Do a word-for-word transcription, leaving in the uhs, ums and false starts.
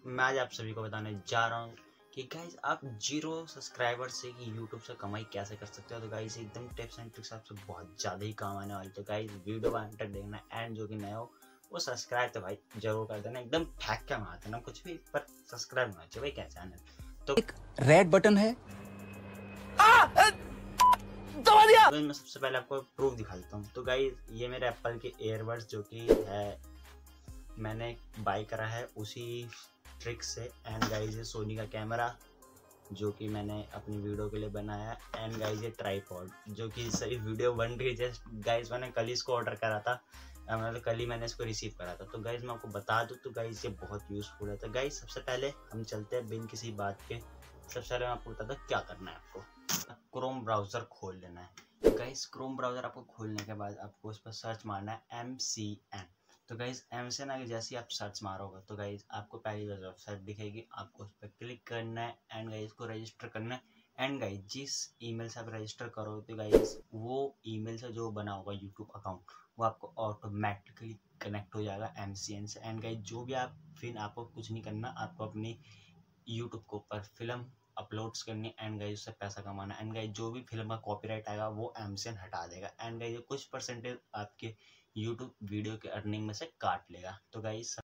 मैं आज आप सभी को बताने जा रहा हूँ कि गाइज आप जीरो सब्सक्राइबर से कि यूट्यूब से कमाई कैसे कर सकते हो। तो गाइज एकदम टिप्स एंड ट्रिक्स आपसे बहुत ज़्यादा ही काम आने वाली। तो गाइज वीडियो को एंड तक देखना एंड जो कि नए हो वो सब्सक्राइब तो भाई जरूर कर देना। एकदम ठैक क्या मारते ना कुछ भी, पर सब्सक्राइब होना चाहिए भाई क्या चैनल। तो एक रेड बटन है। तो मैं सबसे पहले आपको प्रूफ दिखा देता हूँ। तो गाइज ये मेरे एप्पल के एयरबड्स जो कि है मैंने बाई करा है उसी ट्रिक से। एंड गाइज ये सोनी का कैमरा जो कि मैंने अपनी वीडियो के लिए बनाया। एंड गाइज ये ट्राईपॉड जो कि सही वीडियो बन रही है। जस्ट गाइज मैंने कल ही इसको ऑर्डर करा था, मतलब कल ही मैंने इसको रिसीव करा था। तो गाइज मैं आपको बता दूँ तो गाइज ये बहुत यूज़फुल है। तो गाइज सबसे पहले हम चलते हैं बिन किसी बात के। सबसे पहले मैं आपको बताता हूँ क्या करना है। आपको क्रोम ब्राउज़र खोल लेना है। गाइज क्रोम ब्राउज़र आपको खोलने के बाद आपको उस पर सर्च मारना है एम सी एन। तो गाइज एम से ना जैसे आप सर्च मारोगे तो गाइज आपको पहली वेबसाइट दिखेगी, आपको उस पर क्लिक करना है एंड गाइज को रजिस्टर करना है। एंड गाइज जिस ईमेल से आप रजिस्टर करोगे तो गाइज वो ईमेल से जो बना होगा यूट्यूब अकाउंट वो आपको ऑटोमेटिकली कनेक्ट हो जाएगा एम सी एन से। एंड गाइज जो भी आप फिर आपको कुछ नहीं करना, आपको अपनी यूट्यूब के ऊपर फिल्म अपलोड्स करनी एंड गाइज उससे पैसा कमाना। एंड गाइज जो भी फिल्म का कॉपीराइट आएगा वो एम सी एन हटा देगा। एंड गाइज कुछ परसेंटेज आपके यूट्यूब वीडियो के अर्निंग में से काट लेगा। तो गाइज